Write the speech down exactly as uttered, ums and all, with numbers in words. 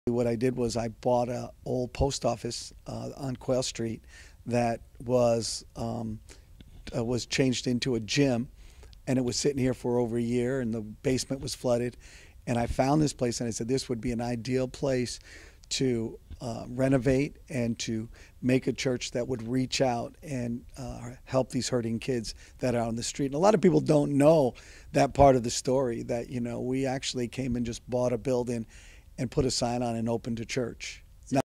What I did was I bought a old post office uh, on Quail Street that was um, uh, was changed into a gym, and it was sitting here for over a year, and the basement was flooded. And I found this place, and I said this would be an ideal place to uh, renovate and to make a church that would reach out and uh, help these hurting kids that are on the street. And a lot of people don't know that part of the story, that, you know, we actually came and just bought a building and put a sign on and opened a church.